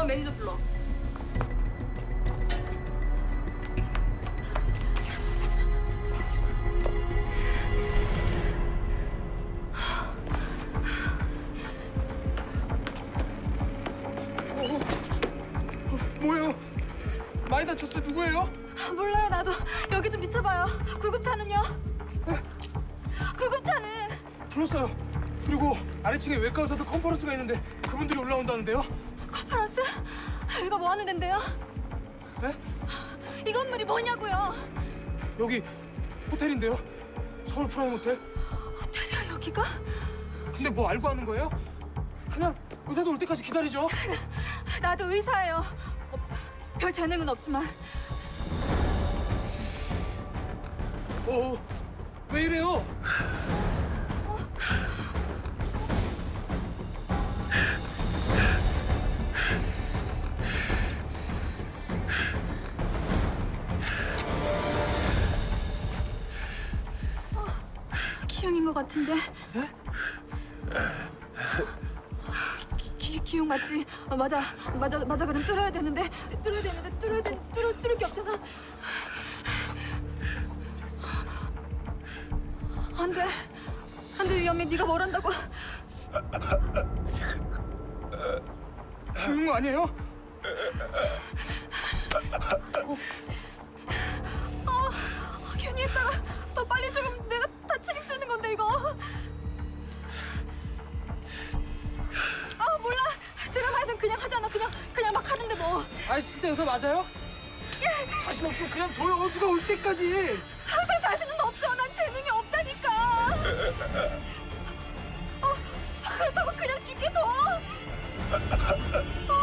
매니저 불러. 뭐예요? 많이 다쳤어요. 누구예요? 몰라요. 나도. 여기 좀 비춰봐요. 구급차는요? 네? 구급차는? 불렀어요. 그리고 아래층에 외과 의사들 컨퍼런스가 있는데 그분들이 올라온다는데요? 컨퍼런스? 여기가 뭐 하는 데인데요? 네? 이 건물이 뭐냐고요? 여기 호텔인데요. 서울 프라임 호텔. 호텔이야 여기가? 근데 뭐 알고 하는 거예요? 그냥 의사도 올 때까지 기다리죠. 나도 의사예요. 별 재능은 없지만. 왜 이래요? 기흉인 것 같은데. 네? 기흉 맞지? 맞아. 그럼 뚫을 게 없잖아. 안 돼, 위험해. 네가 뭘 한다고? 기운 거 아니에요? 괜히 했다가 더 빨리 죽으면 내가 다 책임지는 건데 이거. 몰라. 드라마에선 그냥 하잖아. 그냥 막 하는데 뭐. 아니 진짜 의사 맞아요? 자신 없으면 그냥 둬요. 누가 올 때까지. 항상 자신은 없죠. 난 재능이 없다니까. 그렇다고 그냥 죽게 둬?